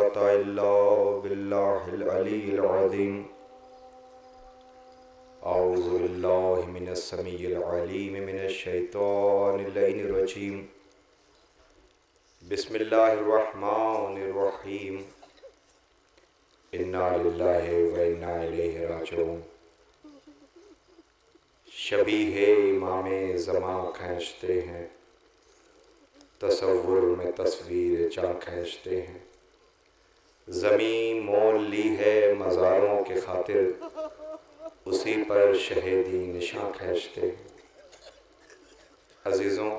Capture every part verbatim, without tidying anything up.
قوة إلا بالله العلي العظيم أعوذ بالله من السميع العليم من الشيطان اللعين الرجيم بسم الله الرحمن الرحيم إنا لله وإنا إليه راجعون شبیہ امام زمان کھینچتے ہیں، تصور میں تصویر چاں کھینچتے ہیں، زمین مول لی ہے مزاروں کے خاطر، اسی پر شہیدی نشاں کھینچتے ہیں۔ عزیزوں،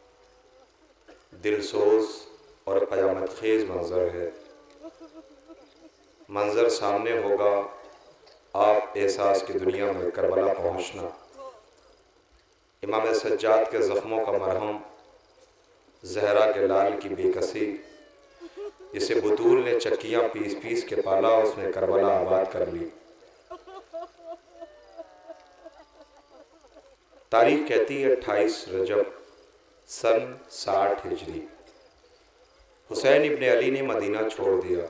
دلسوز اور قیامت خیز منظر ہے۔ منظر سامنے ہوگا، آپ احساس کی دنیا میں کربلا پہنچنا، امام سجاد کے زخموں کا مرہم، زہرا کے لال کی بے کسی، جسے بطول نے چکیاں پیس پیس کے پالا، اس نے کربلا آباد کر لی۔ تاریخ کہتی ہے اٹھائیس رجب سن ساٹھ ہجری، حسین ابن علی نے مدینہ چھوڑ دیا۔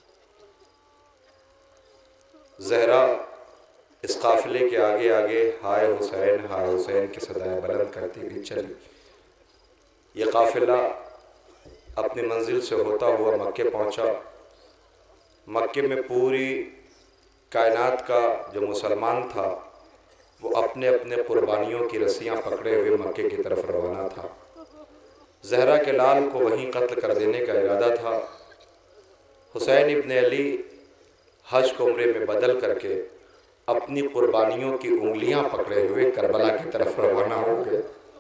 زہرا اس قافلے کے آگے آگے ہائے حسین ہائے حسین کی صدائیں بلند کرتی بھی چلی۔ یہ قافلہ اپنی منزل سے ہوتا ہوا مکے پہنچا۔ مکے میں پوری کائنات کا جو مسلمان تھا وہ اپنے اپنے قربانیوں کی رسیاں پکڑے ہوئے مکے کی طرف روانہ تھا۔ زہرا کے لال کو وہیں قتل کر دینے کا ارادہ تھا۔ حسین ابن علی حج کو عمرے میں بدل کر کے اپنی قربانیوں کی انگلیاں پکڑے ہوئے کربلا کی طرف روانہ ہو گئے۔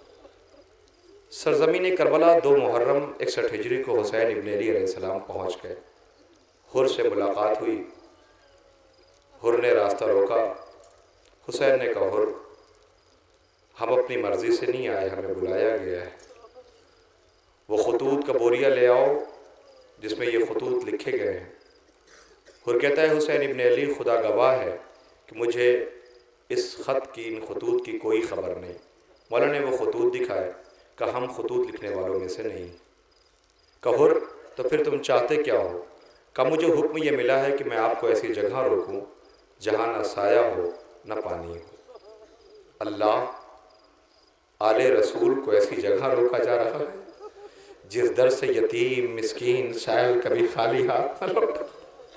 سرزمین کربلا دو محرم اکسٹھ ہجری کو حسین ابن علی علیہ السلام پہنچ گئے۔ حر سے ملاقات ہوئی، حر نے راستہ روکا۔ حسین نے کہا، حر ہم اپنی مرضی سے نہیں آئے، ہمیں بلایا گیا ہے، وہ خطوط کا بوریا لے آؤ جس میں یہ خطوط لکھے گئے ہیں۔ حر کہتا ہے حسین ابن علی خدا گواہ ہے کہ مجھے اس خط کی ان خطوط کی کوئی خبر نہیں۔ مولا نے وہ خطوط دکھائے، کہ ہم خطوط لکھنے والوں میں سے نہیں۔ کہ حر تو پھر تم چاہتے کیا ہو؟ کہ مجھے حکم یہ ملا ہے کہ میں آپ کو ایسی جگہ روکوں جہاں نہ سایہ ہو نہ پانی ہو۔ اللہ آل رسول کو ایسی جگہ روکا جا رہا ہے جس در سے یتیم مسکین سائل کبھی خالی ہاتھ نہ لوٹا۔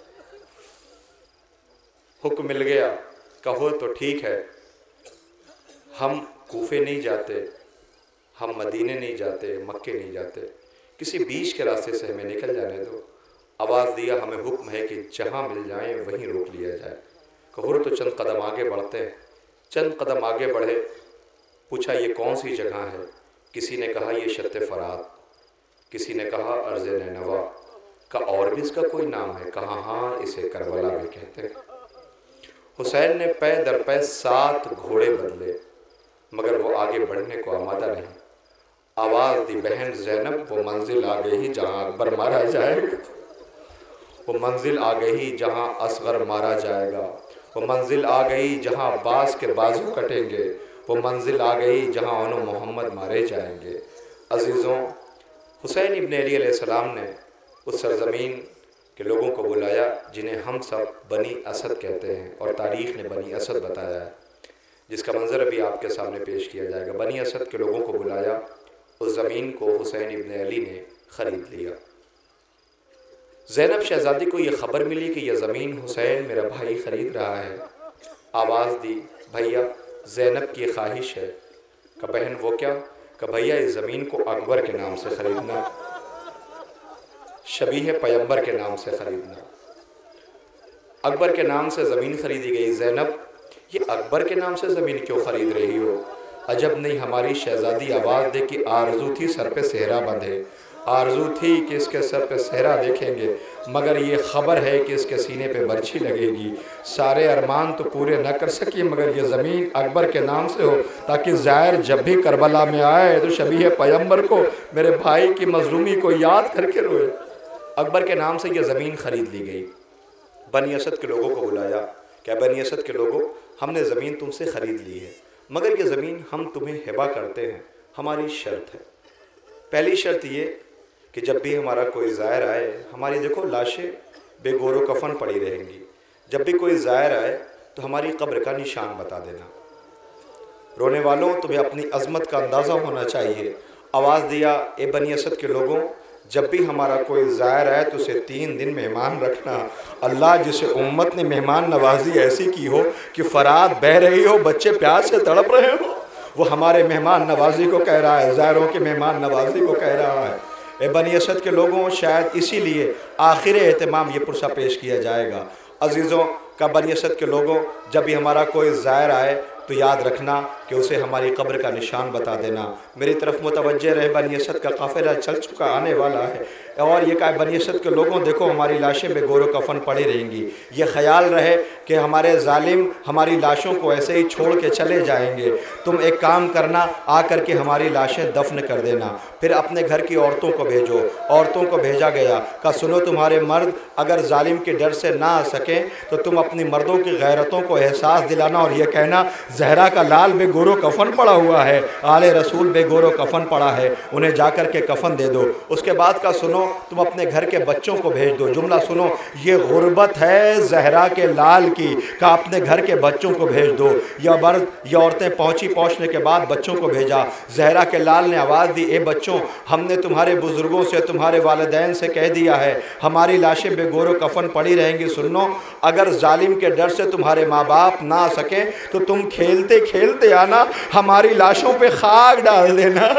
حکم مل گیا، کہو تو ٹھیک ہے، ہم کوفے نہیں جاتے، ہم مدینے نہیں جاتے، مکے نہیں جاتے، کسی بیچ کے راستے سے ہمیں نکل جانے دو۔ آواز دیا، ہمیں حکم ہے کہ جہاں مل جائیں وہیں روک لیا جائے۔ کہو تو چند قدم آگے بڑھتے ہیں۔ چند قدم آگے بڑھے، پوچھا یہ کون سی جگہ ہے؟ کسی نے کہا یہ شط فرات، کسی نے کہا ارض نینوا، کہ اور بھی اس کا کوئی نام ہے؟ کہا ہاں اسے کربلا بھی کہتے ہیں۔ حسین نے پے در پے سات گھوڑے بدلے مگر وہ آگے بڑھنے کو آمادہ نہیں۔ آواز دی بہن زینب، وہ منزل آ گئی جہاں اکبر مارا جائے گا، وہ منزل آ گئی جہاں اصغر مارا جائے گا، وہ منزل آ گئی جہاں عباس کے بازو کٹیں گے، وہ منزل آ گئی جہاں انو محمد مارے جائیں گے۔ عزیزوں، حسین ابن علی علیہ السلام نے اس سرزمین کے لوگوں کو بلایا جنہیں ہم سب بنی اسد کہتے ہیں، اور تاریخ نے بنی اسد بتایا ہے، جس کا منظر ابھی آپ کے سامنے پیش کیا جائے گا۔ بنی اسد کے لوگوں کو بلایا، اس زمین کو حسین ابن علی نے خرید لیا۔ زینب شہزادی کو یہ خبر ملی کہ یہ زمین حسین میرا بھائی خرید رہا ہے۔ آواز دی، بھیا زینب کی خواہش ہے۔ کہ بہن وہ کیا؟ کہ بھیا اس زمین کو اکبر کے نام سے خریدنا، شبیہ پیمبر کے نام سے خریدنا۔ اکبر کے نام سے زمین خریدی گئی۔ زینب، یہ اکبر کے نام سے زمین کیوں خرید رہی ہو؟ عجب نہیں، ہماری شہزادی آواز دے کہ آرزو تھی سر پہ صحرا بندھے، آرزو تھی کہ اس کے سر پہ صحرا دیکھیں گے، مگر یہ خبر ہے کہ اس کے سینے پہ برچھی لگے گی۔ سارے ارمان تو پورے نہ کر سکی مگر یہ زمین اکبر کے نام سے ہو، تاکہ زائر جب بھی کربلا میں آئے تو شبیہ پیمبر کو، میرے بھائی کی مظلومی کو یاد کر کے روئے۔ اکبر کے نام سے یہ زمین خرید لی گئی۔ بنی اسد کے لوگوں کو بلایا، کہ بنی اسد کے لوگوں، ہم نے زمین تم سے خرید لی ہے، مگر یہ زمین ہم تمہیں ہبہ کرتے ہیں، ہماری شرط ہے۔ پہلی شرط یہ کہ جب بھی ہمارا کوئی زائر آئے، ہماری دیکھو لاشیں بے گور و کفن پڑی رہیں گی، جب بھی کوئی زائر آئے تو ہماری قبر کا نشان بتا دینا۔ رونے والوں تمہیں اپنی عظمت کا اندازہ ہونا چاہیے۔ آواز دیا اے بنی اسد کے لوگوں، جب بھی ہمارا کوئی زائر آئے تو اسے تین دن مہمان رکھنا۔ اللہ جسے امت نے مہمان نوازی ایسی کی ہو کہ فرات بہہ رہی ہو، بچے پیاس سے تڑپ رہے ہو، وہ ہمارے مہمان نوازی کو کہہ رہا ہے، زائروں کے مہمان نوازی کو کہہ رہا ہے۔ اے بنی اسد کے لوگوں، شاید اسی لیے آخر اہتمام یہ پرسہ پیش کیا جائے گا۔ عزیزوں کا بنی اسد کے لوگوں، جب بھی ہمارا کوئی زائر آئے تو یاد رکھنا کہ اسے ہماری قبر کا نشان بتا دینا۔ میری طرف متوجہ رہے، بنی اسد کا قافلہ چل چکا آنے والا ہے، اور یہ کہا بنی اسد کے لوگوں دیکھو ہماری لاشیں بے گور و کفن پڑی رہیں گی۔ یہ خیال رہے کہ ہمارے ظالم ہماری لاشوں کو ایسے ہی چھوڑ کے چلے جائیں گے، تم ایک کام کرنا، آ کر کے ہماری لاشیں دفن کر دینا، پھر اپنے گھر کی عورتوں کو بھیجو۔ عورتوں کو بھیجا گیا، کہا سنو تمہارے مرد اگر ظالم کے ڈر سے نہ آ سکیں تو تم اپنی مردوں کی غیرتوں کو احساس دلانا اور یہ کہنا زہرا کا لال بے گور و کفن پڑا ہوا ہے، آل رسول بے گور و کفن پڑا ہے، انہیں جا کر کے کفن دے دو۔ اس کے بعد کا سنو تم اپنے گھر کے بچوں کو بھیج دو۔ جملہ سنو، یہ غربت ہے زہرا کے لال کی، کہا اپنے گھر کے بچوں کو بھیج دو۔ یا مرد یا عورتیں پہنچی، پہنچنے کے بعد بچوں کو بھیجا۔ زہرا کے لال نے آواز دی اے بچوں، ہم نے تمہارے بزرگوں سے تمہارے والدین سے کہہ دیا ہے ہماری لاشیں بے گور و کفن پڑی رہیں گی۔ سنو، اگر ظالم کے ڈر سے تمہارے ماں باپ نہ آ سکیں تو تم کھیلتے کھیلتے آنا، ہماری لاشوں پہ خاک ڈال دینا،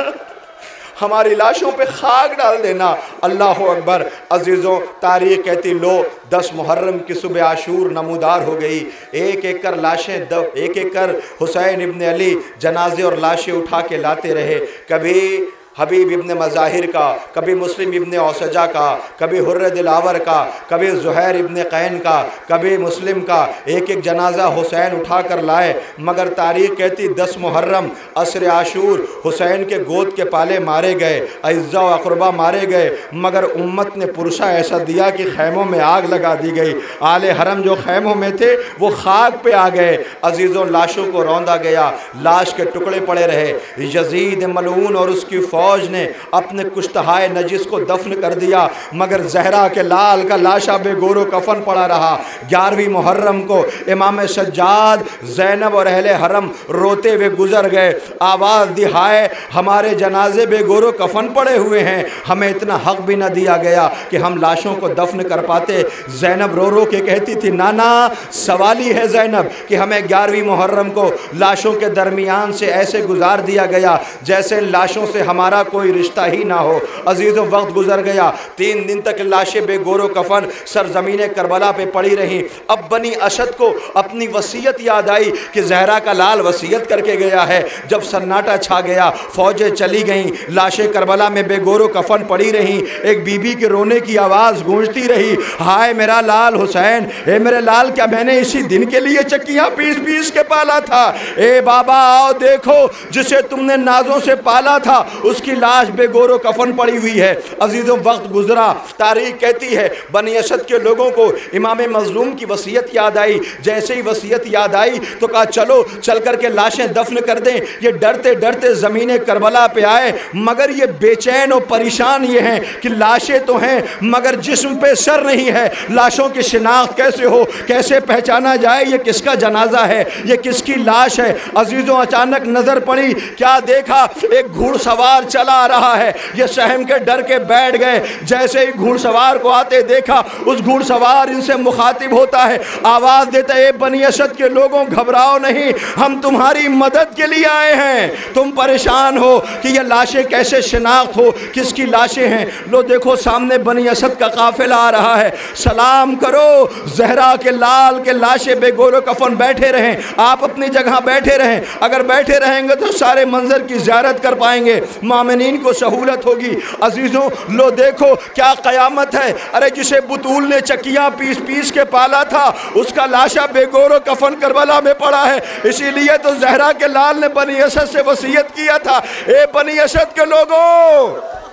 ہماری لاشوں پہ خاک ڈال دینا۔ اللہ اکبر۔ عزیزوں تاریخ کہتی لو دس محرم کی صبح عاشور نمودار ہو گئی، ایک ایک کر لاشیں ایک ایک کر حسین ابن علی جنازے اور لاشیں اٹھا کے لاتے رہے، کبھی حبیب ابن مظاہر کا، کبھی مسلم ابن اوسجہ کا، کبھی حر دلاور کا، کبھی زہیر ابن قین کا، کبھی مسلم کا، ایک ایک جنازہ حسین اٹھا کر لائے۔ مگر تاریخ کہتی دس محرم عصر عاشور حسین کے گود کے پالے مارے گئے، اعزاء و اقربا مارے گئے، مگر امت نے پرسہ ایسا دیا کہ خیموں میں آگ لگا دی گئی، آل حرم جو خیموں میں تھے وہ خاک پہ آ گئے۔ عزیزوں لاشوں کو روندا گیا، لاش کے ٹکڑے پڑے رہے۔ یزید ملعون اور اس کی فوج نے اپنے کشتہائے نجس کو دفن کر دیا، مگر زہرا کے لال کا لاشا بے گور و کفن پڑا رہا۔ گیارہویں محرم کو امام سجاد، زینب اور اہل حرم روتے ہوئے گزر گئے، آواز دی ہائے ہمارے جنازے بے گور و کفن پڑے ہوئے ہیں، ہمیں اتنا حق بھی نہ دیا گیا کہ ہم لاشوں کو دفن کر پاتے۔ زینب رو رو کے کہتی تھی نانا سوال ہی ہے زینب کہ ہمیں گیارہویں محرم کو لاشوں کے درمیان سے ایسے گزار دیا گیا جیسے لاشوں سے ہمارا کوئی رشتہ ہی نہ ہو۔ عزیزوں وقت گزر گیا، تین دن تک لاشیں بے گور و کفن سرزمین کربلا پہ پڑی رہیں۔ اب بنی اسد کو اپنی وصیت یاد آئی کہ زہرا کا لال وصیت کر کے گیا ہے۔ جب سناٹا چھا گیا، فوجیں چلی گئیں، لاشیں کربلا میں بے گور و کفن پڑی رہیں، ایک بی بی کے رونے کی آواز گونجتی رہی، ہائے میرا لال حسین، اے میرے لال کیا میں نے اسی دن کے لیے چکیاں پیس پیس کے پالا تھا؟ اے بابا آؤ دیکھو، جسے تم نے نازوں سے پالا تھا اس کی لاش بے گور و کفن پڑی ہوئی ہے۔ عزیزوں وقت گزرا، تاریخ کہتی ہے بنی اسد کے لوگوں کو امام مظلوم کی وصیت یاد آئی۔ جیسے ہی وصیت یاد آئی تو کہا چلو چل کر کے لاشیں دفن کر دیں۔ یہ ڈرتے ڈرتے زمین کربلا پہ آئے، مگر یہ بے چین و پریشان یہ ہیں کہ لاشیں تو ہیں مگر جسم پہ سر نہیں ہے، لاشوں کی شناخت کیسے ہو، کیسے پہچانا جائے یہ کس کا جنازہ ہے، یہ کس کی لاش ہے۔ عزیزوں اچانک نظر پڑی، کیا دیکھا؟ ایک گھوڑ سوار چلا آ رہا ہے۔ یہ سہم کے ڈر کے بیٹھ گئے، جیسے ہی گھوڑ سوار کو آتے دیکھا، اس گھوڑ سوار ان سے مخاطب ہوتا ہے، آواز دیتا ہے اے بنی اسد کے لوگوں گھبراؤ نہیں، ہم تمہاری مدد کے لیے آئے ہیں۔ تم پریشان ہو کہ یہ لاشیں کیسے شناخت ہو، کس کی لاشیں ہیں؟ لو دیکھو سامنے بنی اسد کا قافلہ آ رہا ہے، سلام کرو زہرا کے لال کے لاشیں بے گور و کفن بیٹھے رہیں، آپ اپنی جگہ بیٹھے رہیں، اگر بیٹھے رہیں گے تو سارے منظر کی زیارت کر پائیں گے، مومنین کو سہولت ہوگی۔ عزیزوں لو دیکھو کیا قیامت ہے، ارے جسے بطول نے چکیاں پیس پیس کے پالا تھا اس کا لاشا بے گور و کفن کربلا میں پڑا ہے۔ اسی لیے تو زہرا کے لال نے بنی اسد سے وصیت کیا تھا اے بنی اسد کے لوگوں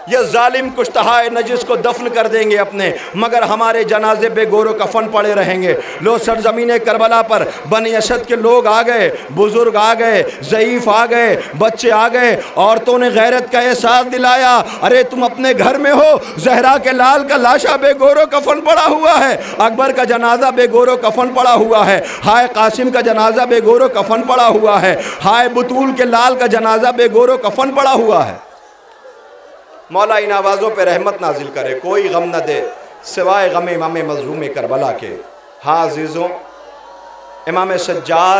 یہ ظالم کشتہائے نجس کو دفن کر دیں گے اپنے، مگر ہمارے جنازے بے گور و کفن پڑے رہیں گے۔ لو سرزمین کربلا پر بنی اسد کے لوگ آ گئے، بزرگ آ گئے، ضعیف آ گئے، بچے آ گئے، عورتوں نے غیرت کا احساس دلایا، ارے تم اپنے گھر میں ہو، زہرا کے لال کا لاشا بے گور و کفن پڑا ہوا ہے، اکبر کا جنازہ بے گور و کفن پڑا ہوا ہے، ہائے قاسم کا جنازہ بے گور و کفن پڑا ہوا ہے، ہائے بطول کے لال کا جنازہ بے گور و کفن پڑا ہوا ہے۔ مولا ان آوازوں پہ رحمت نازل کرے، کوئی غم نہ دے سوائے غم امام مظلوم کربلا کے۔ ہاں عزیزوں، امام سجاد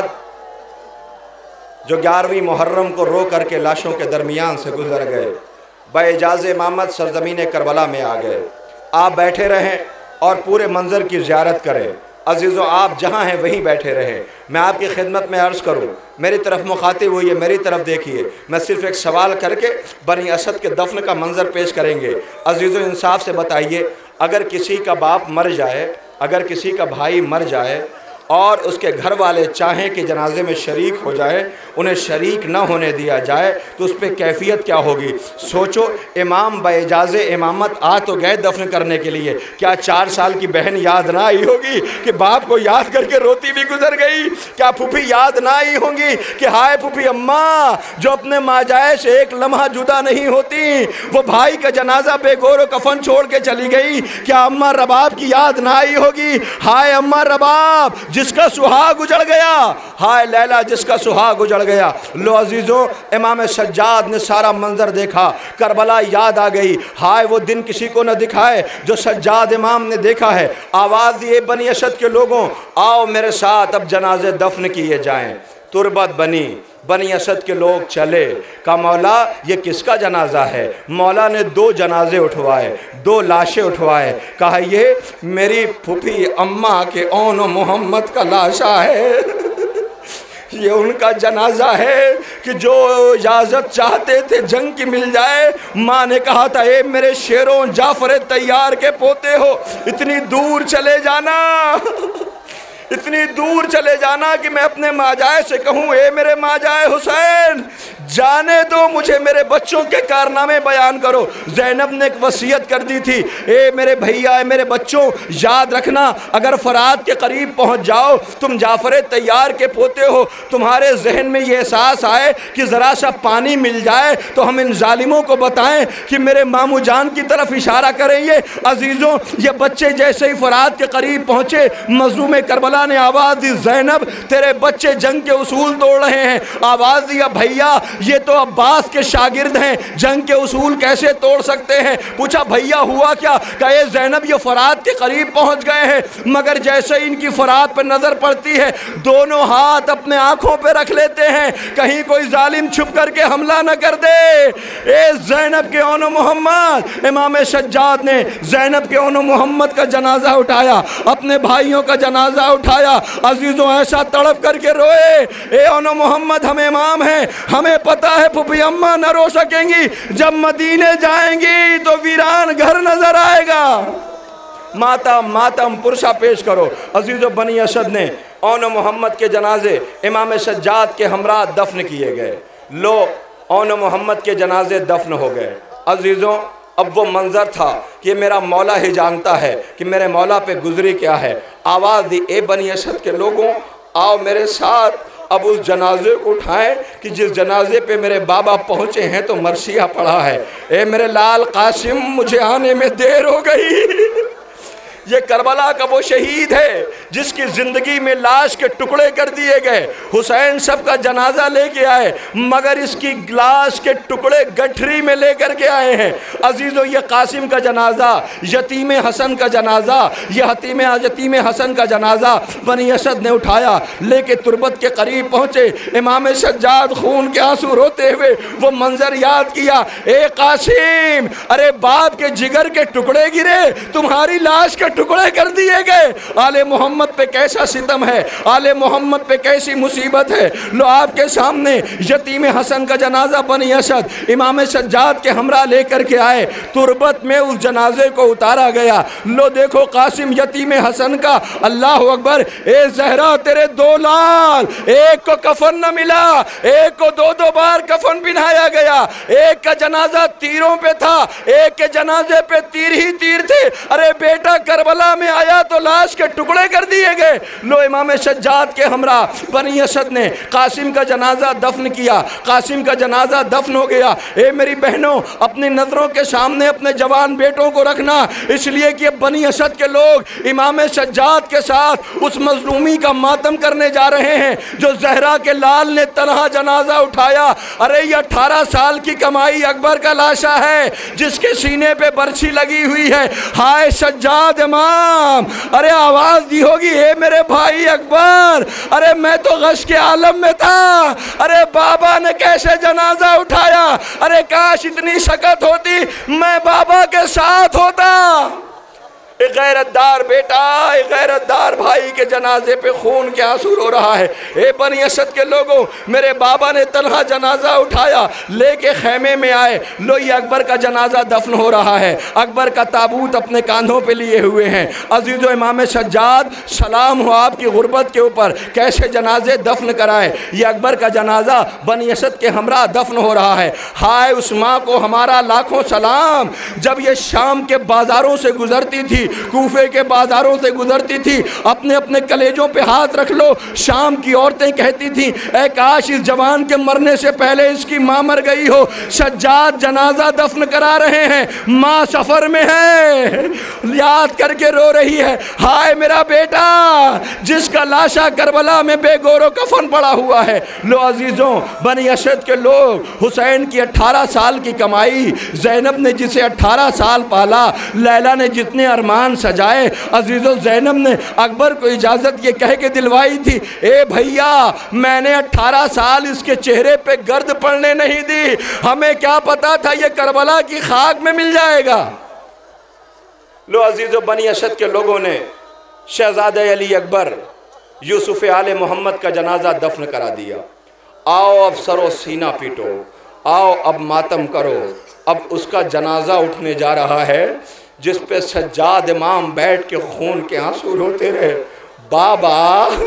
جو گیارہویں محرم کو رو کر کے لاشوں کے درمیان سے گزر گئے، باعجاز امامت سرزمین کربلا میں آ گئے۔ آپ بیٹھے رہیں اور پورے منظر کی زیارت کریں۔ عزیزوں، آپ جہاں ہیں وہیں بیٹھے رہیں۔ میں آپ کی خدمت میں عرض کروں، میری طرف مخاطب ہوئیے، میری طرف دیکھیے، میں صرف ایک سوال کر کے بنی اسد کے دفن کا منظر پیش کریں گے۔ عزیزوں، انصاف سے بتائیے، اگر کسی کا باپ مر جائے، اگر کسی کا بھائی مر جائے اور اس کے گھر والے چاہیں کہ جنازے میں شریک ہو جائے، انہیں شریک نہ ہونے دیا جائے تو اس پہ کیفیت کیا ہوگی؟ سوچو، امام باعجاز امامت آ تو گئے دفن کرنے کے لیے، کیا چار سال کی بہن یاد نہ آئی ہوگی کہ باپ کو یاد کر کے روتی بھی گزر گئی؟ کیا پھوپھی یاد نہ آئی ہوں گی کہ ہائے پھوپھی اماں جو اپنے ماجائے سے ایک لمحہ جدا نہیں ہوتی، وہ بھائی کا جنازہ بے گور و کفن چھوڑ کے چلی گئی؟ کیا اماں رباب کی یاد نہ آئی ہوگی؟ ہائے اماں رباب جس کا سہاگ اجڑ گیا، ہائے لیلا جس کا سہاگ اجڑ گیا۔ لو عزیزوں، امام سجاد نے سارا منظر دیکھا، کربلا یاد آ گئی۔ ہائے وہ دن کسی کو نہ دکھائے جو سجاد امام نے دیکھا ہے۔ آواز دیے بنی اسد کے لوگوں، آؤ میرے ساتھ اب جنازے دفن کیے جائیں۔ تربت بنی، بنی اسد کے لوگ چلے، کہا مولا یہ کس کا جنازہ ہے؟ مولا نے دو جنازے اٹھوائے، دو لاشیں اٹھوائے، کہا یہ میری پھوپھی اماں کے اون و محمد کا لاشا ہے، یہ ان کا جنازہ ہے کہ جو اجازت چاہتے تھے جنگ کی مل جائے۔ ماں نے کہا تھا اے میرے شیروں جعفر تیار کے پوتے ہو، اتنی دور چلے جانا، اتنی دور چلے جانا کہ میں اپنے ماجائے سے کہوں اے میرے ماجائے حسین جانے دو مجھے، میرے بچوں کے کارنامے بیان کرو۔ زینب نے ایک وصیت کر دی تھی، اے میرے بھیا، اے میرے بچوں، یاد رکھنا اگر فرات کے قریب پہنچ جاؤ، تم جعفر تیار کے پوتے ہو، تمہارے ذہن میں یہ احساس آئے کہ ذرا سا پانی مل جائے تو ہم ان ظالموں کو بتائیں کہ میرے مامو جان کی طرف اشارہ کریں۔ یہ عزیزوں، یہ بچے جیسے ہی فرات کے قریب پہنچے، مظلوم کربلا نے آواز دی، زینب تیرے بچے جنگ کے اصول توڑ رہے ہیں۔ آواز دیا، بھیا یہ تو عباس کے شاگرد ہیں، جنگ کے اصول کیسے توڑ سکتے ہیں؟ پوچھا بھیا ہوا کیا؟ کہے زینب یہ فرات کے قریب پہنچ گئے ہیں، مگر جیسے ان کی فرات پر نظر پڑتی ہے دونوں ہاتھ اپنے آنکھوں پہ رکھ لیتے ہیں، کہیں کوئی ظالم چھپ کر کے حملہ نہ کر دے۔ اے زینب کے اون و محمد، امام سجاد نے زینب کے اون و محمد کا جنازہ اٹھایا، اپنے بھائیوں کا جنازہ اٹھایا۔ عزیزوں ایسا تڑپ کر کے روئے، اے اون و محمد ہم امام ہیں، ہمیں پتہ ہے پھوپھی اماں نہ رو سکیں گی، جب مدینے جائیں گی تو ویران گھر نظر آئے گا۔ ماتم ماتم پرسہ پیش کرو۔ عزیزو بنی اسد نے اون و محمد کے جنازے امام سجاد کے ہمراہ دفن کیے گئے۔ لو اون و محمد کے جنازے دفن ہو گئے۔ عزیزوں اب وہ منظر تھا کہ میرا مولا ہی جانتا ہے کہ میرے مولا پہ گزری کیا ہے۔ آواز دی، اے بنی اسد کے لوگوں آؤ میرے ساتھ اب اس جنازے کو اٹھائیں کہ جس جنازے پہ میرے بابا پہنچے ہیں تو مرثیہ پڑھا ہے۔ اے میرے لال قاسم مجھے آنے میں دیر ہو گئی۔ یہ کربلا کا وہ شہید ہے جس کی زندگی میں لاش کے ٹکڑے کر دیے گئے، حسین سب کا جنازہ لے کے آئے مگر اس کی لاش کے ٹکڑے گٹھری میں لے کر کے آئے ہیں۔ عزیزو یہ قاسم کا جنازہ، یتیم حسن کا جنازہ، یہ حتیم یتیم حسن کا جنازہ بنی اسد نے اٹھایا، لے کے تربت کے قریب پہنچے۔ امام سجاد خون کے آنسو روتے ہوئے وہ منظر یاد کیا، اے قاسم ارے باپ کے جگر کے ٹکڑے گرے، تمہاری لاش کا टुकड़े कर दिए गए। आले मोहम्मद पे कैसा सितम है, आले मोहम्मद पे कैसी मुसीबत है। लो आपके सामने यतीम हसन का जनाजा बनी असद इमाम सज्जाद के हमरा लेकर के आए, तुरबत में उस जनाजे को उतारा गया। लो देखो कासिम यतीम हसन का, अल्लाह अकबर, ए ज़हरा तेरे दो लाल, एक को कफन न मिला, एक को दो दो बार कफन पहनाया गया, एक का जनाजा तीरों पे था, एक के जनाजे पे तीर ही तीर थे। अरे बेटा करबला में आया तो लाश के टुकड़े कर दिए गए। लो इमाम सज्जाद के हमरा बनी असद ने कासिम का जनाजा दफन किया, कासिम का जनाजा दफन हो गया। ए मेरी बहनों, अपनी नजरों के सामने अपने जवान बेटों को रखना, इसलिए कि बनी असद के लोग इमाम सज्जाद के साथ उस मजलूमी का मातम करने जा रहे हैं जो ज़हरा के लाल ने तनहा जनाजा उठाया। अरे ये अठारह साल की कमाई अकबर का लाशा है जिसके सीने पे बर्छी लगी हुई है। हाय सज्जाद इमाम, अरे आवाज दी होगी, ए मेरे भाई अकबर, अरे मैं तो गश के आलम में था। अरे बाबा ने कैसे जनाजा उठाया, अरे काश इतनी शकत होती मैं बाबा के साथ होता। एक गैरतदार बेटा, एक गैरतदार भाई के जनाजे पे खून के आंसू रो रहा है। ए बनी असद के लोगों, मेरे बाबा ने तन्हा जनाजा उठाया, लेके खेमे में आए। लो ये अकबर का जनाजा दफन हो रहा है, अकबर का ताबूत अपने कांधों पे लिए हुए हैं। अजीज़ो इमाम सज्जाद, सलाम हो आपकी गुर्बत के ऊपर, कैसे जनाजे दफन कराए। ये अकबर का जनाजा बनी असद के हमरा दफन हो रहा है। हाय उस माँ को हमारा लाखों सलाम, जब ये शाम के बाजारों से गुजरती थी, कूफे के बाजारों से गुजरती थी, अपने अपने कलेजों पे हाथ रख लो। शाम की औरतें कहती थी, ऐ काश इस जवान के मरने से पहले इसकी माँ मर गई हो। सज्जाद जनाजा दफन करा रहे हैं, माँ सफर में है, याद करके रो रही है। हाय मेरा बेटा जिसका लाशा करबला में बेगोरो कफन पड़ा हुआ है। लो अजीजों, बनी असद के लोग, हुसैन की अठारह साल की कमाई, ज़ैनब ने जिसे अठारह साल पाला, लैला ने जितने अरमान सजाए, अजीज़ो ज़ैनब ने अकबर को इजाज़त ये कह के दिलवाई थी, ए भैया मैंने अठारह साल इसके चेहरे पे गर्द पड़ने नहीं दी, हमें क्या पता था ये करबला की खाक में मिल जाएगा। लो अजीज़ो, बनी असद के लोगों ने शहज़ादे अली अकबर यूसुफ आले मोहम्मद का जनाजा दफन करा दिया। आओ अब सरो सीना पीटो, आओ अब मातम करो, अब उसका जनाजा उठने जा रहा है जिस पे सज्जाद इमाम बैठ के खून के आंसू रोते रहे। बाबा,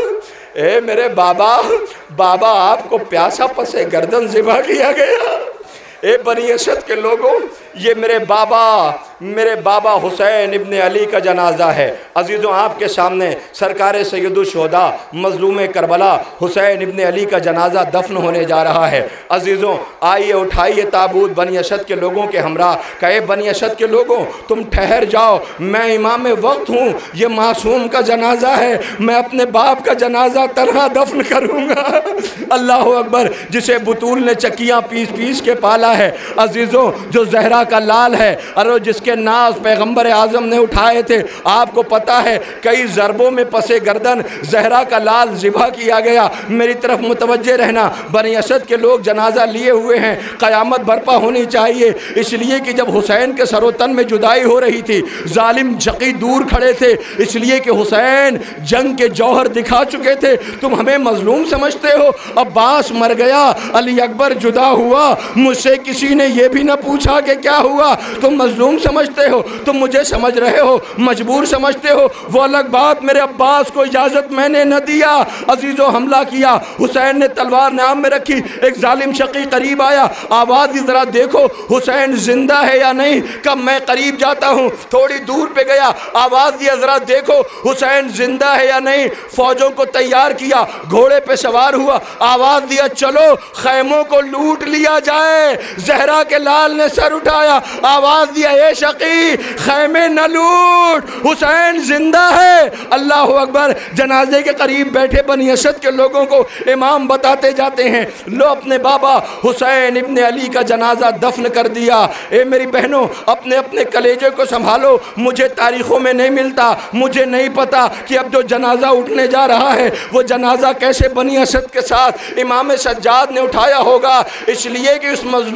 ए मेरे बाबा, बाबा आपको प्यासा पसे गर्दन ज़िबा किया गया। ए बनी असद के लोगों, ये मेरे बाबा, मेरे बाबा हुसैन इब्ने अली का जनाजा है। अजीज़ों, आपके सामने सरकार सैयदुश्शुहदा मज़लूम करबला हुसैन इब्ने अली का जनाजा दफन होने जा रहा है। अजीज़ों, आइए उठाइए ताबूत बनी असद के लोगों के हमरा। कहे बनी असद के लोगों तुम ठहर जाओ, मैं इमाम वक्त हूँ, ये मासूम का जनाजा है, मैं अपने बाप का जनाजा तन्हा दफन करूँगा। अल्लाह अकबर, जिसे बुतूल ने चक्कियाँ पीस पीस के पाला है। अजीज़ों, जो ज़हरा का लाल है, अरे जिसके नाज पैगंबर आज़म ने उठाए थे, आपको पता है कई ज़रबों में पसे गर्दन ज़हरा का लाल ज़िबा किया गया। मेरी तरफ मुतवज्जे रहना, बनी असद के लोग जनाजा लिए हुए हैं, क़यामत बर्पा होनी चाहिए, इसलिए कि जब हुसैन के सरोतन में जुदाई हो रही थी, जालिम जकी दूर खड़े थे, इसलिए कि हुसैन जंग के जौहर दिखा चुके थे। तुम हमें मजलूम समझते हो, अब्बास मर गया, अली अकबर जुदा हुआ, मुझसे किसी ने यह भी ना पूछा कि क्या हुआ। तुम मजलूम समझते हो, तुम मुझे समझ रहे हो, मजबूर समझते हो, वो अलग बात। मेरे अब्बास को इजाज़त मैंने न दिया, अजीज़ों हमला किया, हुसैन ने तलवार नाम में रखी, एक जालिम शकी करीब आया, आवाज़ दी ज़रा देखो हुसैन जिंदा है या नहीं। कब मैं करीब जाता हूँ, थोड़ी दूर पे गया, आवाज़ दिया ज़रा देखो हुसैन जिंदा है या नहीं। फौजों को तैयार किया, घोड़े पे सवार हुआ, आवाज़ दिया चलो खैमों को लूट लिया जाए। ज़हरा के लाल ने सर उठाया, आवाज़ दिया ए शकी खैमे न लूट, हुसैन जिंदा है। अल्लाह अकबर। जनाजे के करीब बैठे बनी असद के लोगों को इमाम बताते जाते हैं, लो अपने बाबा हुसैन इब्ने अली का जनाजा दफन कर दिया। ए मेरी बहनों, अपने अपने कलेजे को संभालो, मुझे तारीखों में नहीं मिलता, मुझे नहीं पता कि अब जो जनाजा उठने जा रहा है वो जनाजा कैसे बनी असद के साथ इमाम सज्जाद ने उठाया होगा, इसलिए कि उस मजलूम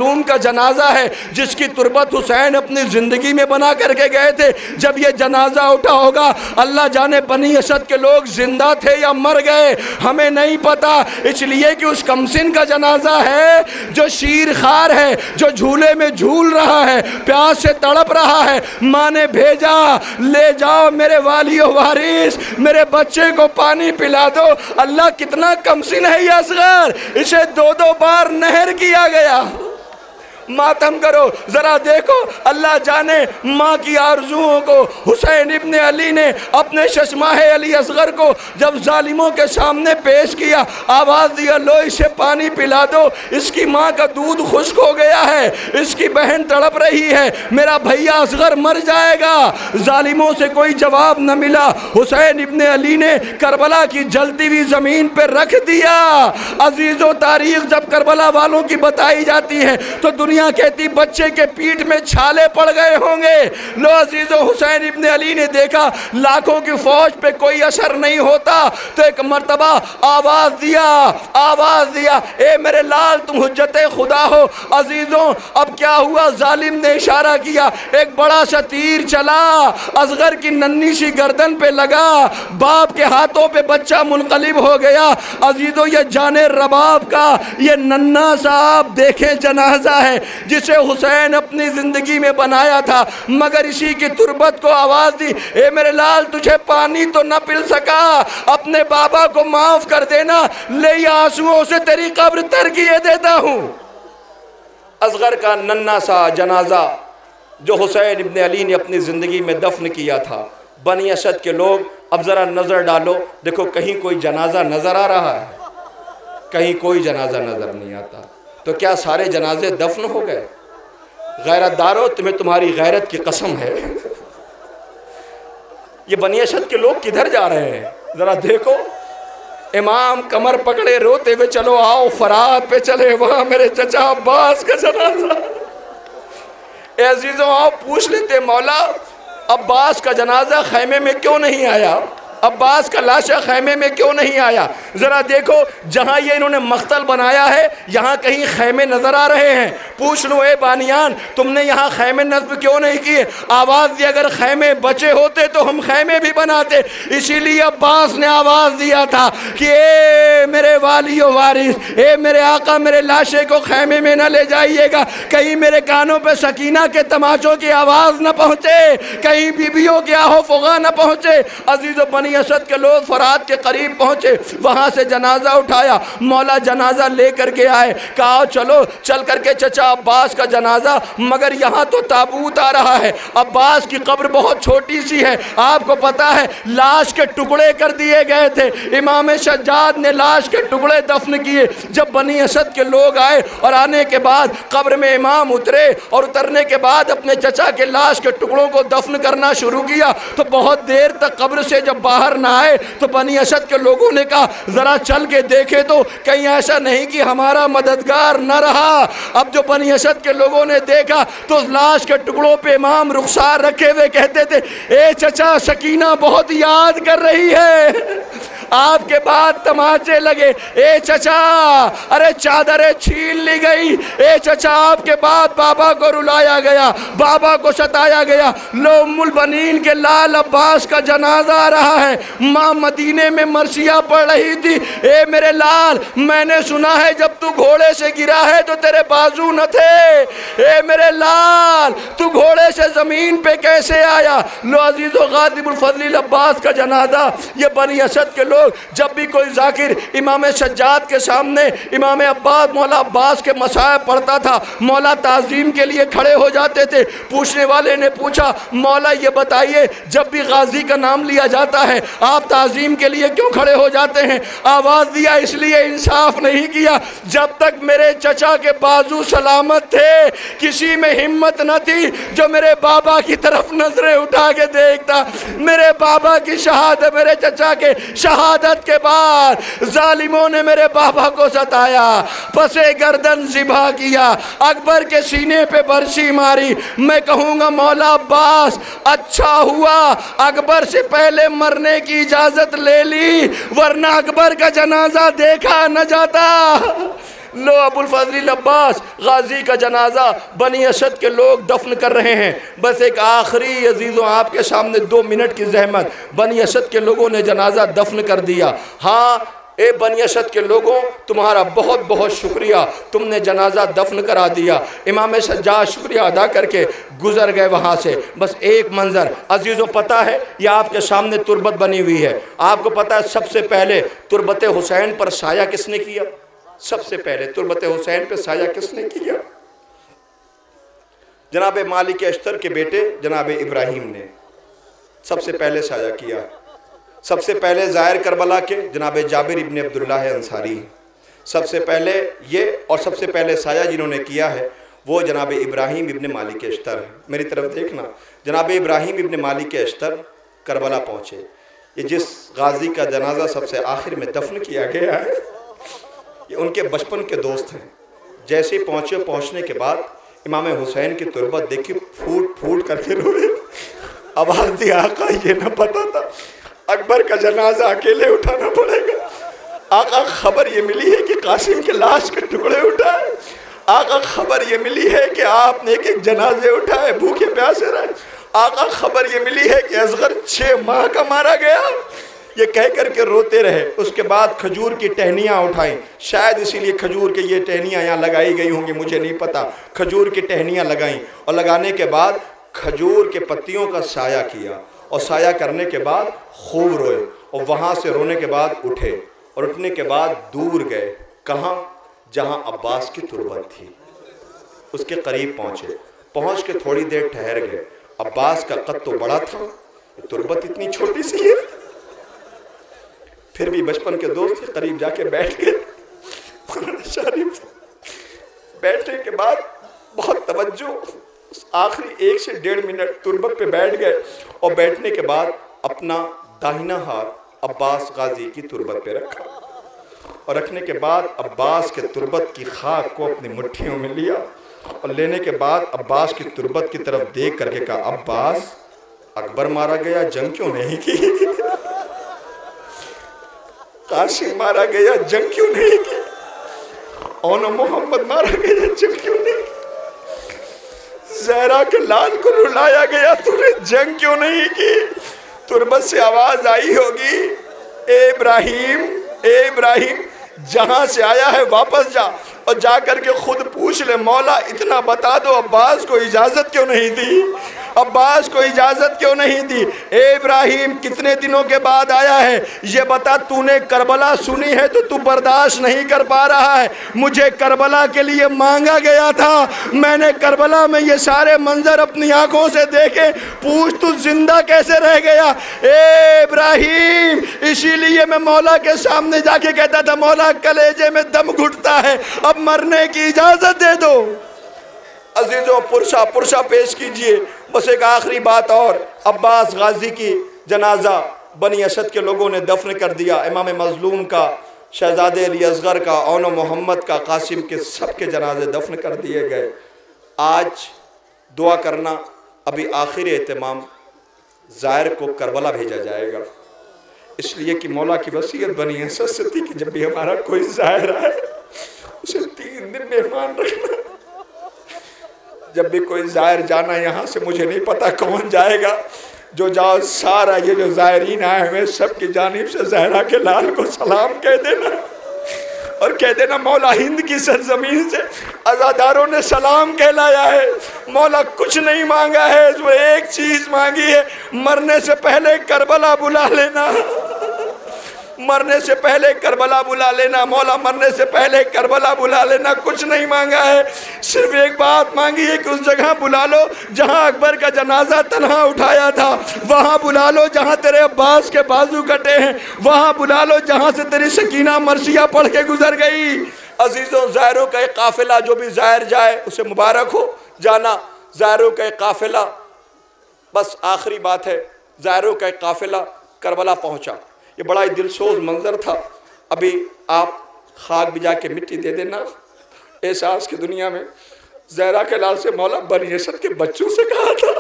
مظلوم کا جنازہ ہے جس کی تربت حسین اپنی زندگی میں بنا کر کے گئے تھے. جب یہ جنازہ اٹھا ہوگا اللہ جانے بنی اسد کے لوگ زندہ تھے یا مر گئے ہمیں نہیں پتا، اس لیے کہ اس کمسن کا جنازہ ہے جو شیر خار ہے، جو جھولے میں جھول رہا ہے، پیاس سے تڑپ رہا ہے. ماں نے بھیجا لے جاؤ میرے والی و وارث، میرے بچے کو پانی پلا دو. اللہ کتنا کمسن ہے یہ اصغر، اسے دو دو بار نہر کیا گیا. ماتم کرو ذرا دیکھو، اللہ جانے ماں کی آرزوؤں کو حسین ابن علی نے اپنے ششماہ علی اصغر کو جب ظالموں کے سامنے پیش کیا، آواز دیا لو اسے پانی پلا دو، اس کی ماں کا دودھ خشک ہو گیا ہے، اس کی بہن تڑپ رہی ہے، میرا بھیا اصغر مر جائے گا. ظالموں سے کوئی جواب نہ ملا. حسین ابن علی نے کربلا کی جلتی ہوئی زمین پہ رکھ دیا. عزیزو تاریخ جب کربلا والوں کی بتائی جاتی ہے تو دنیا کہتی بچے کے پیٹ میں چھالے پڑ گئے ہوں گے. لو عزیزو حسین ابن علی نے دیکھا لاکھوں کی فوج پہ کوئی اثر نہیں ہوتا تو ایک مرتبہ آواز دیا آواز دیا اے میرے لال تم حجت خدا ہو. عزیزوں اب کیا ہوا، ظالم نے اشارہ کیا، ایک بڑا سا تیر چلا اصغر کی ننھی سی گردن پہ لگا، باپ کے ہاتھوں پہ بچہ منقلب ہو گیا. عزیزوں یہ جانے رباب کا یہ ننھا سا آپ دیکھیں جنازہ ہے جسے حسین اپنی زندگی میں بنایا تھا، مگر اسی کی تربت کو آواز دی اے میرے لال تجھے پانی تو نہ پل سکا، اپنے بابا کو معاف کر دینا، لے آنسوؤں سے تیری قبر تر کیے دیتا ہوں. اصغر کا ننھا سا جنازہ جو حسین ابن علی نے اپنی زندگی میں دفن کیا تھا. بنی اسد کے لوگ اب ذرا نظر ڈالو، دیکھو کہیں کوئی جنازہ نظر آ رہا ہے؟ کہیں کوئی جنازہ نظر نہیں آتا. تو کیا سارے جنازے دفن ہو گئے؟ غیرت دارو تمہیں تمہاری غیرت کی قسم ہے. یہ بنی اسد کے لوگ کدھر جا رہے ہیں ذرا دیکھو. امام کمر پکڑے روتے ہوئے چلو آؤ فرات پہ چلے، وہاں میرے چچا عباس کا جنازہ. اے عزیزوں آؤ پوچھ لیتے مولا عباس کا جنازہ خیمے میں کیوں نہیں آیا، عباس کا لاشا خیمے میں کیوں نہیں آیا؟ ذرا دیکھو جہاں یہ انہوں نے مقتل بنایا ہے یہاں کہیں خیمے نظر آ رہے ہیں. پوچھ لو اے بانیان تم نے یہاں خیمے نصب کیوں نہیں کیے؟ آواز دی اگر خیمے بچے ہوتے تو ہم خیمے بھی بناتے. اسی لیے عباس نے آواز دیا تھا کہ اے میرے والی و وارث، اے میرے آقا میرے لاشے کو خیمے میں نہ لے جائیے گا، کہیں میرے کانوں پہ سکینہ کے تماچوں کی آواز نہ پہنچے، کہیں بیبیوں کے آہو فغاں نہ پہنچے. عزیز و بنی اسد کے لوگ فرات کے قریب پہنچے، وہاں سے جنازہ اٹھایا، مولا جنازہ لے کر کے آئے، کہا چلو چل کر کے چچا عباس کا جنازہ، مگر یہاں تو تابوت آ رہا ہے. عباس کی قبر بہت چھوٹی سی ہے، آپ کو پتا ہے لاش کے ٹکڑے کر دیے گئے تھے. امام شجاعت نے لاش کے ٹکڑے دفن کیے. جب بنی اسد کے لوگ آئے اور آنے کے بعد قبر میں امام اترے اور اترنے کے بعد اپنے چچا کے لاش کے ٹکڑوں کو دفن کرنا شروع کیا تو بہت دیر تک قبر سے جب باہر نہ آئے تو بنی اسد کے لوگوں نے کہا ذرا چل کے دیکھے تو کہیں ایسا نہیں کہ ہمارا مددگار نہ رہا. اب جو بنی اسد کے لوگوں نے دیکھا تو لاش کے ٹکڑوں پہ امام رخسار رکھے ہوئے کہتے تھے اے چچا سکینہ بہت یاد کر رہی ہے. آپ کے بعد تماچے لگے، اے چچا ارے چادریں چھین لی گئی، اے چچا آپ کے بعد بابا کو رلایا گیا، بابا کو ستایا گیا. لو ام البنین کے لال عباس کا جنازہ آ رہا ہے. ماں مدینے میں مرثیہ پڑھ رہی تھی، اے میرے لال میں نے سنا ہے جب تو گھوڑے سے گرا ہے تو تیرے بازو نہ تھے، اے میرے لال تو گھوڑے سے زمین پہ کیسے آیا؟ لو عزیز و غاضب الفضل عباس کا جنازہ. یہ بنی اسد کے لوگ جب بھی کوئی ذاکر امام سجاد کے سامنے امام عباس مولا عباس کے مصائب پڑھتا تھا مولا تعظیم کے لیے کھڑے ہو جاتے تھے. پوچھنے والے نے پوچھا مولا یہ بتائیے جب بھی غازی کا نام لیا جاتا ہے آپ تعظیم کے لیے کیوں کھڑے ہو جاتے ہیں؟ آواز دیا اس لیے انصاف نہیں کیا، جب تک میرے چچا کے بازو سلامت تھے کسی میں ہمت نہ تھی جو میرے بابا کی طرف نظریں اٹھا کے دیکھتا. میرے بابا کی شہادت میرے چچا کے شہادت کے بعد ظالموں نے میرے بابا کو ستایا، پسے گردن ذبح کیا، اکبر کے سینے پہ برچی ماری. میں کہوں گا مولا عباس اچھا ہوا اکبر سے پہلے مرنے کی اجازت لے لی، ورنہ اکبر کا جنازہ دیکھا نہ جاتا. لو ابو الفضل عباس غازی کا جنازہ بنی اسد کے لوگ دفن کر رہے ہیں۔ بس ایک آخری عزیزوں آپ کے سامنے دو منٹ کی زحمت، بنی اسد کے لوگوں نے جنازہ دفن کر دیا۔ ہاں اے بنی اسد کے لوگوں، تمہارا بہت بہت شکریہ، تم نے جنازہ دفن کرا دیا۔ امام سجاد شکریہ ادا کر کے گزر گئے وہاں سے۔ بس ایک منظر عزیزوں پتہ ہے، یہ آپ کے سامنے تربت بنی ہوئی ہے۔ آپ کو پتہ ہے سب سے پہلے تربت حسین پر سایہ کس نے کیا؟ سب سے پہلے تربت حسین پر سایہ کس نے کیا؟ جناب مالک اشتر کے بیٹے جناب ابراہیم نے سب سے پہلے سایہ کیا۔ سب سے پہلے زائر کربلا کے جناب جابر ابن عبداللہ انصاری، سب سے پہلے یہ، اور سب سے پہلے سایہ جنہوں نے کیا ہے وہ جناب ابراہیم ابن مالک اشتر ہے۔ میری طرف دیکھنا، جناب ابراہیم ابن مالک اشتر کربلا پہنچے۔ یہ جس غازی کا جنازہ سب سے آخر میں دفن کیا گیا ہے، یہ ان کے بچپن کے دوست ہیں۔ جیسے پہنچے، پہنچنے کے بعد امام حسین کی تربت دیکھی، پھوٹ پھوٹ کر کے روئے۔ آواز دی آقا یہ نہ پتا تھا اکبر کا جنازہ اکیلے اٹھانا پڑے گا۔ آقا خبر یہ ملی ہے کہ قاسم کے لاش کے ٹکڑے اٹھائے، آقا خبر یہ ملی ہے کہ آپ نے ایک ایک جنازے اٹھائے، بھوکے پیاسے رہے، آقا خبر یہ ملی ہے کہ اصغر چھ ماہ کا مارا گیا۔ یہ کہہ کر کے روتے رہے۔ اس کے بعد کھجور کی ٹہنیاں اٹھائیں، شاید اسی لیے کھجور کے یہ ٹہنیاں یہاں لگائی گئی ہوں گی، مجھے نہیں پتا۔ کھجور کی ٹہنیاں لگائیں اور لگانے کے بعد کھجور کے پتیوں کا سایہ کیا، اور سایہ کرنے کے بعد خوب روئے، اور وہاں سے رونے کے بعد اٹھے، اور اٹھنے کے بعد دور گئے۔ کہاں؟ جہاں عباس کی تربت تھی، اس کے قریب پہنچے۔ پہنچ کے تھوڑی دیر ٹھہر گئے۔ عباس کا قد تو بڑا تھا، تربت اتنی چھوٹی سی ہے، پھر بھی بچپن کے دوست کے قریب جا کے بیٹھ گئے۔ بیٹھنے کے بعد بہت توجہ، آخری ایک سے ڈیڑھ منٹ تربت پہ بیٹھ گئے، اور بیٹھنے کے بعد اپنا داہنا ہاتھ عباس غازی کی تربت پہ رکھا، اور رکھنے کے بعد عباس کے تربت کی خاک کو اپنی مٹھیوں میں لیا، اور لینے کے بعد عباس کی تربت کی طرف دیکھ کر کے کہا، عباس اکبر مارا گیا، جنگ کیوں نہیں کی؟ قاسم مارا گیا، جنگ کیوں نہیں کی؟ اون محمد مارا گیا، جنگ کیوں نہیں کی؟ زہرا کے لال کو رلایا گیا، تو نے جنگ کیوں نہیں کی؟ تربت سے آواز آئی ہوگی، اے ابراہیم، اے ابراہیم، جہاں سے آیا ہے واپس جا، اور جا کر کے خود پوچھ لے، مولا اتنا بتا دو عباس کو اجازت کیوں نہیں دی؟ عباس کو اجازت کیوں نہیں دی؟ اے ابراہیم کتنے دنوں کے بعد آیا ہے، یہ بتا، تو نے کربلا سنی ہے تو تو برداشت نہیں کر پا رہا ہے۔ مجھے کربلا کے لیے مانگا گیا تھا، میں نے کربلا میں یہ سارے منظر اپنی آنکھوں سے دیکھے، پوچھ تو زندہ کیسے رہ گیا؟ اے ابراہیم اسی لیے میں مولا کے سامنے جا کے کہتا تھا، مولا کلیجے میں دم گھٹتا ہے، اب مرنے کی اجازت دے دو۔ عزیزوں پرشا پرشا پیش کیجئے۔ بس ایک آخری بات اور، عباس غازی کی جنازہ بنی اسد کے لوگوں نے دفن کر دیا۔ امام مظلوم کا، شہزادے علی اصغر کا، اون محمد کا، قاسم کے، سب کے جنازے دفن کر دیے گئے۔ آج دعا کرنا، ابھی آخر اہتمام زائر کو کربلا بھیجا جائے گا، اس لیے کہ مولا کی وصیت بنی اسد سے تھی کہ جب بھی ہمارا کوئی زائر آئے اسے تین دن مہمان رکھنا۔ جب بھی کوئی زائر جانا یہاں سے، مجھے نہیں پتا کون جائے گا، جو جاؤ سارا یہ جو زائرین آئے ہوئے سب کی جانب سے زہرا کے لال کو سلام کہہ دینا، اور کہہ دینا مولا ہند کی سرزمین سے عزاداروں نے سلام کہلایا ہے، مولا کچھ نہیں مانگا ہے، وہ ایک چیز مانگی ہے، مرنے سے پہلے کربلا بلا لینا، مرنے سے پہلے کربلا بلا لینا، مولا مرنے سے پہلے کربلا بلا لینا، کچھ نہیں مانگا ہے، صرف ایک بات مانگی ہے کہ اس جگہ بلا لو جہاں اکبر کا جنازہ تنہا اٹھایا تھا، وہاں بلا لو جہاں تیرے عباس کے بازو کٹے ہیں، وہاں بلا لو جہاں سے تیری سکینہ مرثیہ پڑھ کے گزر گئی۔ عزیزوں زائروں کا ایک قافلہ، جو بھی زائر جائے اسے مبارک ہو جانا، زائروں کا ایک قافلہ، بس آخری بات ہے، زائروں کا ایک قافلہ کربلا پہنچا۔ یہ بڑا ہی دلسوز منظر تھا۔ ابھی آپ خاک بجا کے مٹی دے دینا، احساس کی دنیا میں زہرا کے لال سے مولا بنی اسد کے بچوں سے کہا تھا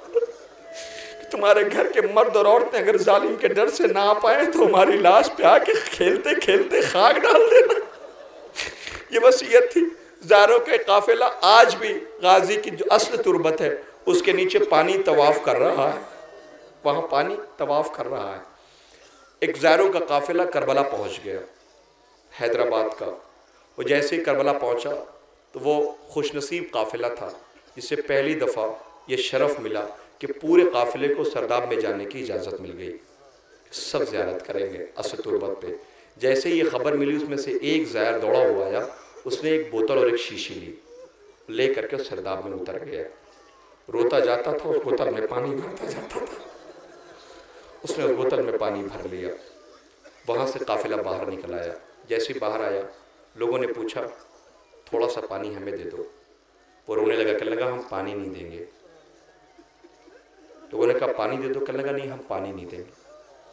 کہ تمہارے گھر کے مرد اور عورتیں اگر ظالم کے ڈر سے نہ آ پائیں تو ہماری لاش پہ آ کے کھیلتے کھیلتے خاک ڈال دینا۔ یہ وصیت تھی۔ زائروں کے قافلہ آج بھی غازی کی جو اصل تربت ہے اس کے نیچے پانی طواف کر رہا ہے، وہاں پانی طواف کر رہا ہے۔ ایک زائروں کا قافلہ کربلا پہنچ گیا، حیدرآباد کا۔ وہ جیسے ہی کربلا پہنچا تو وہ خوش نصیب قافلہ تھا جس سے پہلی دفعہ یہ شرف ملا کہ پورے قافلے کو سرداب میں جانے کی اجازت مل گئی، سب زیارت کریں گے اصل تربت پہ۔ جیسے یہ خبر ملی اس میں سے ایک زائر دوڑا ہوا آیا، اس نے ایک بوتل اور ایک شیشی لی، لے کر کے سرداب میں اتر گیا، روتا جاتا تھا، اس بوتل میں پانی بھرتا جاتا تھا۔ اس نے اس بوتل میں پانی بھر لیا، وہاں سے قافلہ باہر نکل آیا۔ جیسے باہر آیا لوگوں نے پوچھا تھوڑا سا پانی ہمیں دے دو، وہ رونے لگا، کہنے لگا ہم پانی نہیں دیں گے۔ لوگوں نے کہا پانی دے دو، کہنے لگا نہیں ہم پانی نہیں دیں گے۔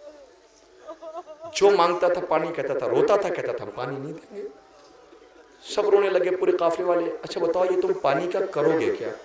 جو مانگتا تھا پانی کہتا تھا، روتا تھا کہتا تھا ہم پانی نہیں دیں گے۔ سب رونے لگے پورے قافلے والے، اچھا بتاؤ یہ تم پانی کا کرو گے کیا؟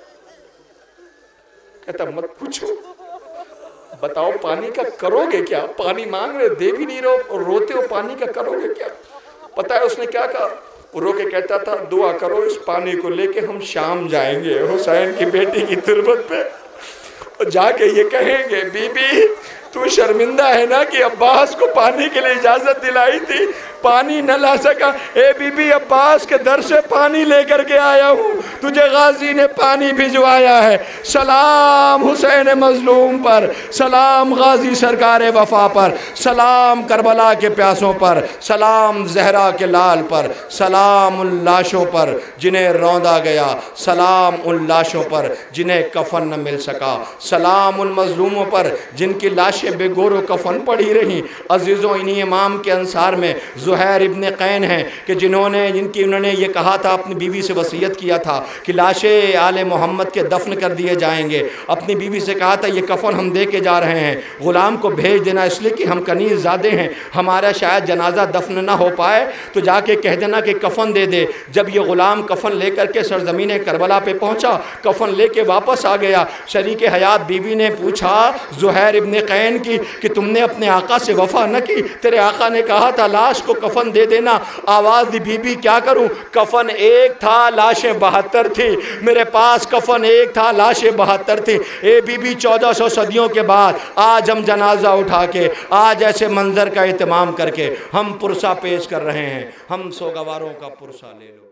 کہتا مت پوچھو، بتاؤ پانی کا کرو گے کیا؟ پانی مانگ رہے دے بھی نہیں رہو اور روتے ہو، پانی کا کرو گے کیا؟ پتہ ہے اس نے کیا کہا؟ وہ رو کے کہتا تھا دعا کرو اس پانی کو لے کے ہم شام جائیں گے حسین کی بیٹی کی تربت پہ، اور جا کے یہ کہیں گے بی بی تو شرمندہ ہے نا کہ عباس کو پانی کے لیے اجازت دلائی تھی، پانی نہ لا سکا، اے بی بی عباس کے در سے پانی لے کر کے آیا ہوں، تجھے غازی نے پانی بھجوایا ہے۔ سلام حسین مظلوم پر، سلام غازی سرکار وفا پر، سلام کربلا کے پیاسوں پر، سلام زہرا کے لال پر، سلام ان لاشوں پر جنہیں روندا گیا، سلام ان لاشوں پر جنہیں کفن نہ مل سکا، سلام ان مظلوموں پر جن کی لاشیں بے گور و کفن پڑی رہیں۔ عزیزوں انہی امام کے انصار میں زہیر ابن قین ہیں کہ جنہوں نے جن کی انہوں نے یہ کہا تھا، اپنی بیوی سے وصیت کیا تھا کہ لاشیں آل محمد کے دفن کر دیے جائیں گے۔ اپنی بیوی سے کہا تھا یہ کفن ہم دے کے جا رہے ہیں، غلام کو بھیج دینا اس لیے کہ ہم کنیز زادے ہیں، ہمارا شاید جنازہ دفن نہ ہو پائے تو جا کے کہہ دینا کہ کفن دے دے۔ جب یہ غلام کفن لے کر کے سرزمین کربلا پہ پہنچا، کفن لے کے واپس آ گیا، شریک حیات بیوی نے پوچھا زہیر ابن قین کی کہ تم نے اپنے آقا سے وفا نہ کی؟ تیرے آقا نے کہا تھا لاش کو کفن دے دینا۔ آواز دی بی بی کیا کروں؟ کفن ایک تھا لاشیں بہتر تھی، میرے پاس کفن ایک تھا لاشیں بہتر تھی۔ اے بی بی چودہ سو صدیوں کے بعد آج ہم جنازہ اٹھا کے، آج ایسے منظر کا اہتمام کر کے ہم پرسہ پیش کر رہے ہیں، ہم سوگواروں کا پرسہ لے لو۔